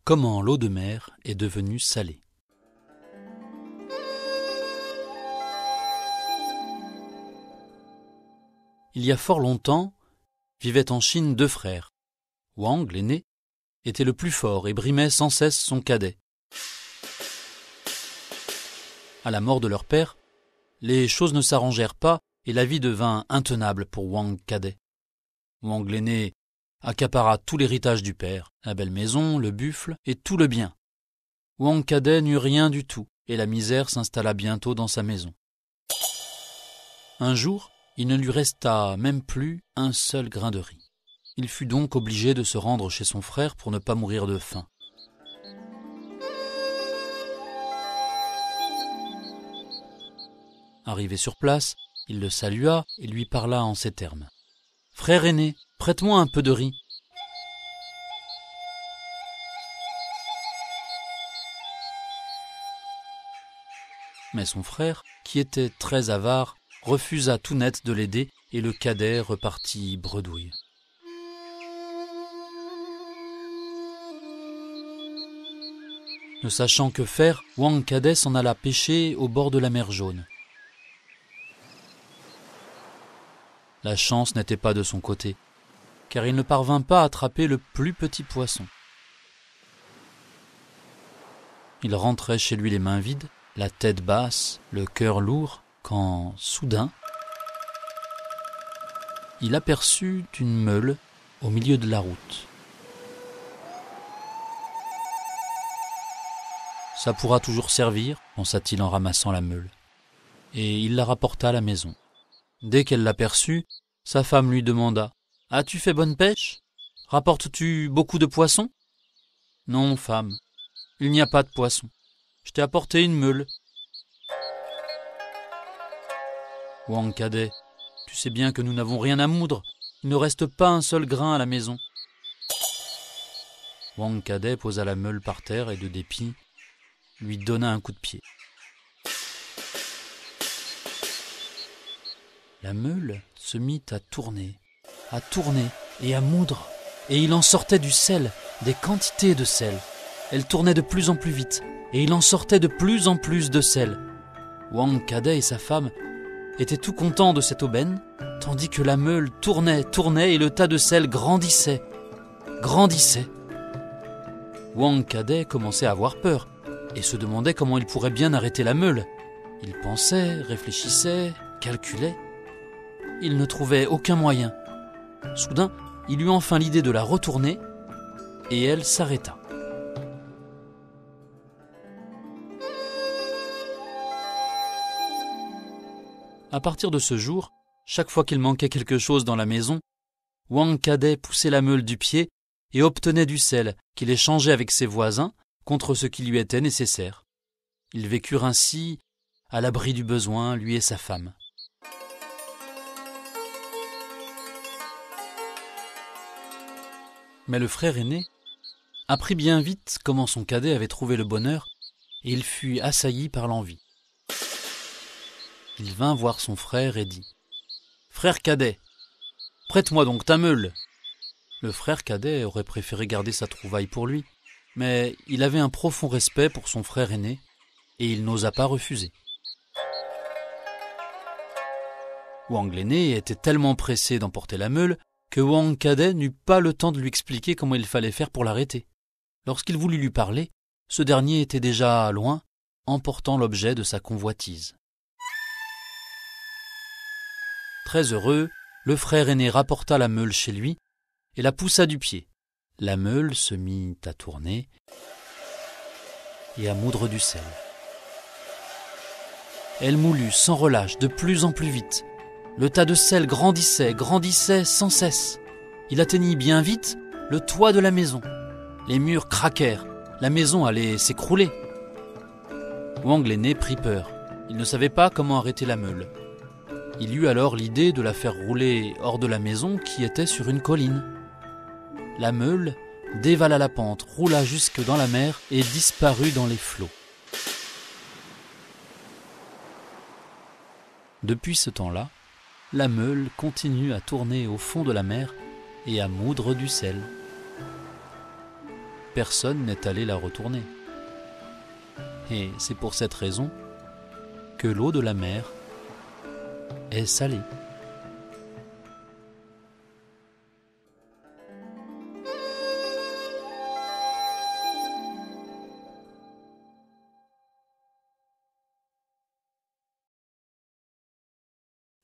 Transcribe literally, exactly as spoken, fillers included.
Comment l'eau de mer est devenue salée. Il y a fort longtemps, vivaient en Chine deux frères. Wang, l'aîné, était le plus fort et brimait sans cesse son cadet. À la mort de leur père, les choses ne s'arrangèrent pas et la vie devint intenable pour Wang cadet. Wang l'aîné accapara tout l'héritage du père, la belle maison, le buffle et tout le bien. Wang cadet n'eut rien du tout et la misère s'installa bientôt dans sa maison. Un jour, il ne lui resta même plus un seul grain de riz. Il fut donc obligé de se rendre chez son frère pour ne pas mourir de faim. Arrivé sur place, il le salua et lui parla en ces termes. « Frère aîné, prête-moi un peu de riz. » Mais son frère, qui était très avare, refusa tout net de l'aider et le cadet repartit bredouille. Ne sachant que faire, Wang cadet s'en alla pêcher au bord de la mer Jaune. La chance n'était pas de son côté, car il ne parvint pas à attraper le plus petit poisson. Il rentrait chez lui les mains vides, la tête basse, le cœur lourd, quand, soudain, il aperçut une meule au milieu de la route. « Ça pourra toujours servir, pensa-t-il en ramassant la meule. Et il la rapporta à la maison. Dès qu'elle l'aperçut, sa femme lui demanda « As-tu fait bonne pêche? Rapportes-tu beaucoup de poissons ?»« Non, femme, il n'y a pas de poissons. Je t'ai apporté une meule. » « Wang cadet, tu sais bien que nous n'avons rien à moudre. Il ne reste pas un seul grain à la maison. » Wang cadet posa la meule par terre et de dépit, lui donna un coup de pied. La meule se mit à tourner, à tourner et à moudre, et il en sortait du sel, des quantités de sel. Elle tournait de plus en plus vite, et il en sortait de plus en plus de sel. Wang cadet et sa femme étaient tout contents de cette aubaine, tandis que la meule tournait, tournait, et le tas de sel grandissait, grandissait. Wang cadet commençait à avoir peur, et se demandait comment il pourrait bien arrêter la meule. Il pensait, réfléchissait, calculait. Il ne trouvait aucun moyen. Soudain, il eut enfin l'idée de la retourner, et elle s'arrêta. À partir de ce jour, chaque fois qu'il manquait quelque chose dans la maison, Wang cadet poussait la meule du pied et obtenait du sel qu'il échangeait avec ses voisins contre ce qui lui était nécessaire. Ils vécurent ainsi à l'abri du besoin, lui et sa femme. Mais le frère aîné apprit bien vite comment son cadet avait trouvé le bonheur et il fut assailli par l'envie. Il vint voir son frère et dit « Frère cadet, prête-moi donc ta meule. » Le frère cadet aurait préféré garder sa trouvaille pour lui, mais il avait un profond respect pour son frère aîné et il n'osa pas refuser. Wang l'aîné était tellement pressé d'emporter la meule que Wang cadet n'eut pas le temps de lui expliquer comment il fallait faire pour l'arrêter. Lorsqu'il voulut lui parler, ce dernier était déjà loin, emportant l'objet de sa convoitise. Très heureux, le frère aîné rapporta la meule chez lui et la poussa du pied. La meule se mit à tourner et à moudre du sel. Elle moulut sans relâche de plus en plus vite. Le tas de sel grandissait, grandissait sans cesse. Il atteignit bien vite le toit de la maison. Les murs craquèrent, la maison allait s'écrouler. Wang l'aîné prit peur. Il ne savait pas comment arrêter la meule. Il eut alors l'idée de la faire rouler hors de la maison qui était sur une colline. La meule dévala la pente, roula jusque dans la mer et disparut dans les flots. Depuis ce temps-là, la meule continue à tourner au fond de la mer et à moudre du sel. personne n'est allé la retourner. Et c'est pour cette raison que l'eau de la mer est salée.